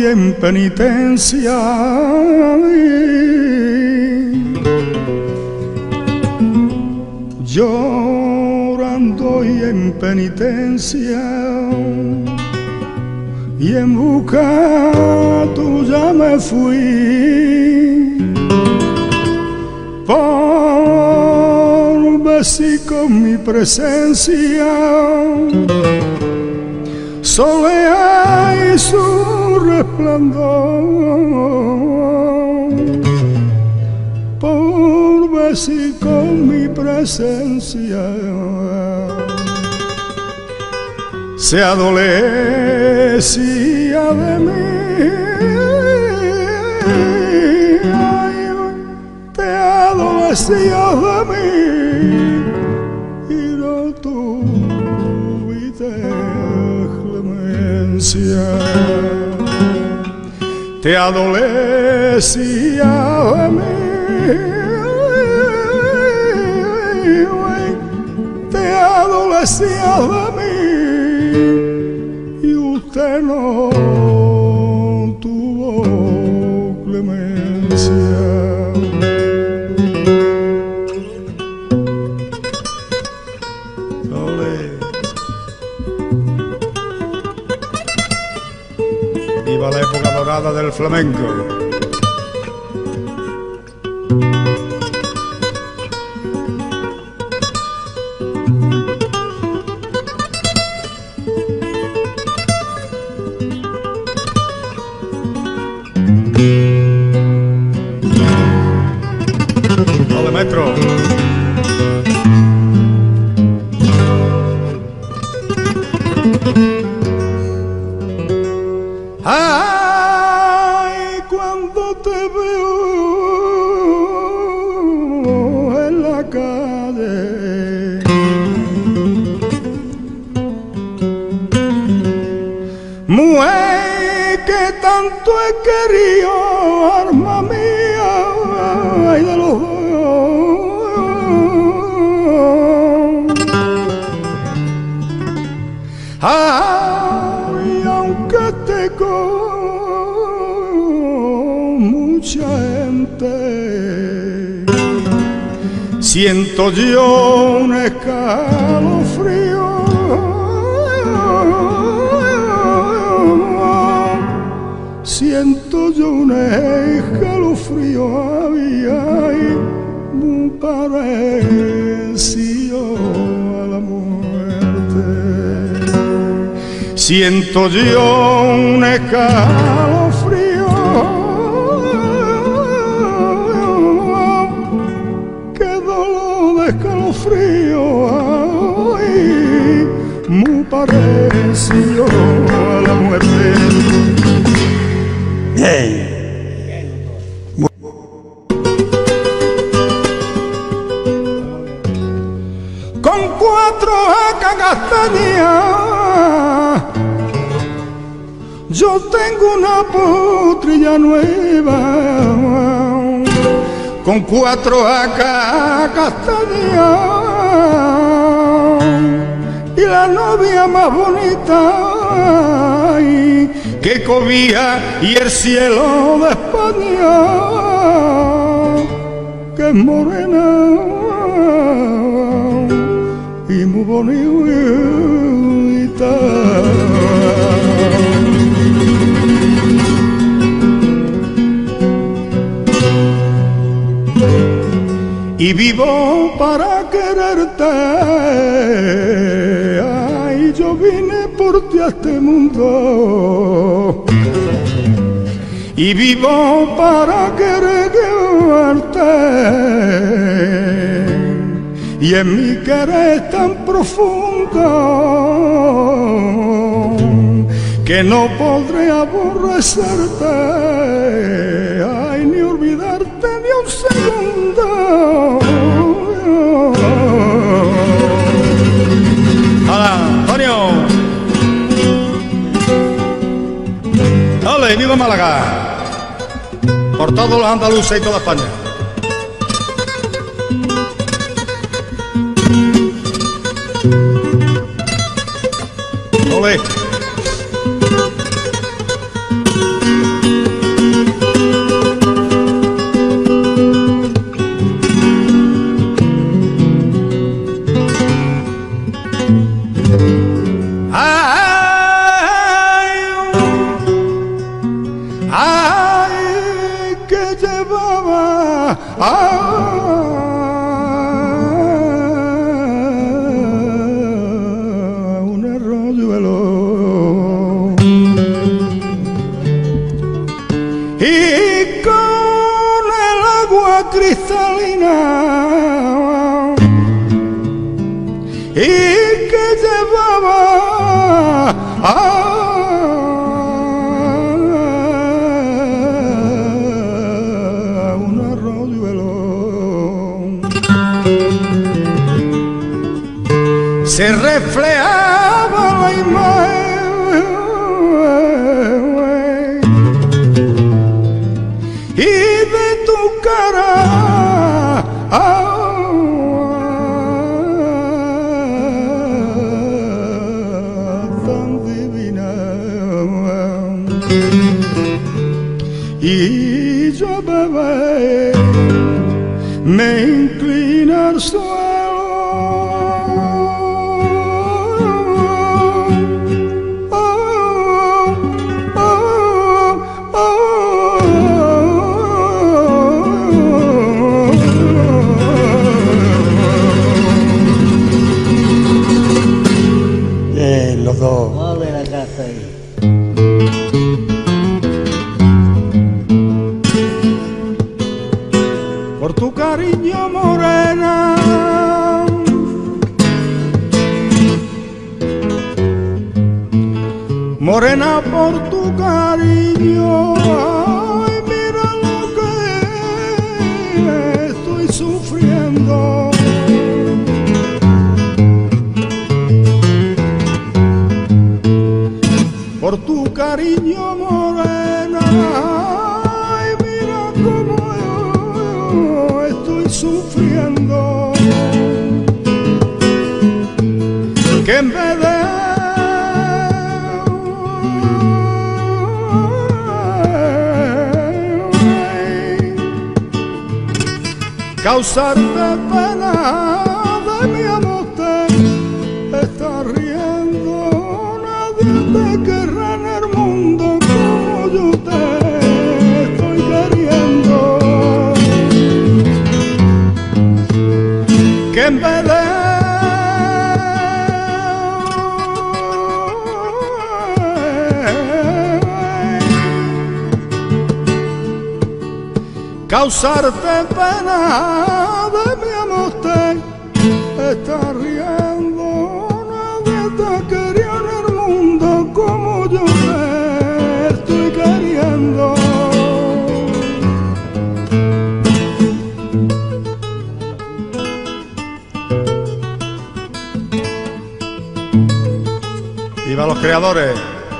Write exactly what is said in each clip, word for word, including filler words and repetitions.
en penitencia, llorando y en penitencia, y en busca tuya me fui, por ver si con mi presencia solea y su resplandor, por ver si con mi presencia se adolecía de mí. Ay, te adolecías de mí y no tuviste clemencia. Te adolecía de mí, te adolecía de mí y usted no tuvo clemencia. Viva la época dorada del flamenco. Dale, maestro. Ay, cuando te veo en la calle, mujer que tanto he querido, arma mía, ay de los dos. Ay, aunque te con mucha gente, siento yo un escalofrío, siento yo un escalofrío, ay, ay, muy parecido a la muerte. Siento yo un escalofrío, qué dolor de escalofrío, ay, muy parecido a la muerte. Hey. Con cuatro castañas yo tengo una potrilla nueva, con cuatro castañas y la novia más bonita ay, que cobija y el cielo de España, que es morena y muy bonita. Y vivo para quererte, ay, yo vine por ti a este mundo. Y vivo para quererte, y en mi querer tan profundo que no podré aborrecerte, ay, ni olvidarte ni un segundo. ¡Hola, Antonio! ¡Dale, viva Málaga! Por todos los andaluces y toda España. ¡Ole! llevaba a un arroyuelo y con el agua cristalina y que llevaba a se reflejaba la imagen y de tu cara tan divina y yo, bebé, me inclina al suelo. Los dos. Vamos de la casa ahí. Por tu cariño, morena, morena, por tu cariño, ay, mira lo que estoy sufriendo. Por tu cariño, morena, ay, mira cómo yo estoy sufriendo. Que en vez de causarte pena de mi amor te está riendo. Te querrá en el mundo como yo te estoy queriendo. Que en vez de causarte pena de mi amor te está riendo. Nadie te quería en el mundo como yo te estoy queriendo. ¡Viva los creadores!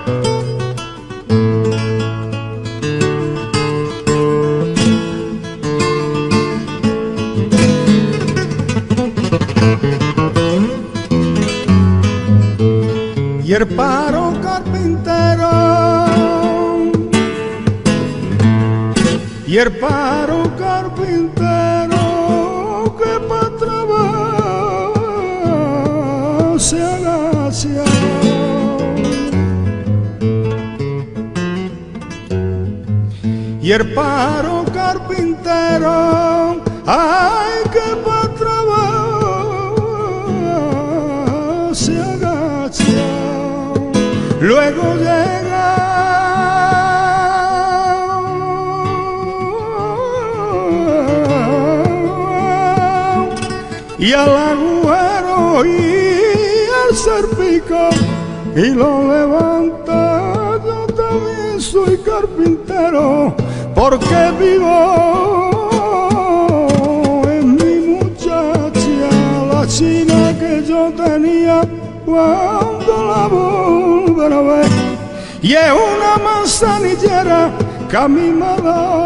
Y el paro carpintero, y el paro carpintero que pa' trabajar se agacha. Y el paro carpintero, ay, que pa' trabajar se agacha. Luego llega y al agujero y al serpico y lo levanta. Yo también soy carpintero porque vivo en mi muchacha, la china que yo tenía cuando la volveré a ver. Y es una manzanillera que a mí me ha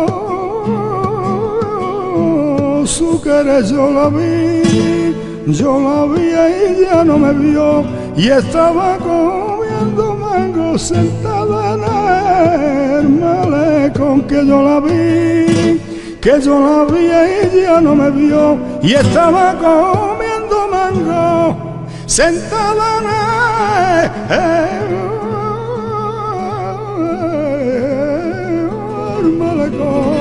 dado su querer. Yo la vi, yo la vi y ella no me vio y estaba comiendo mango sentada en el malecón. Que yo la vi, que yo la vi y ella no me vio y estaba comiendo mango sentada en el malecón.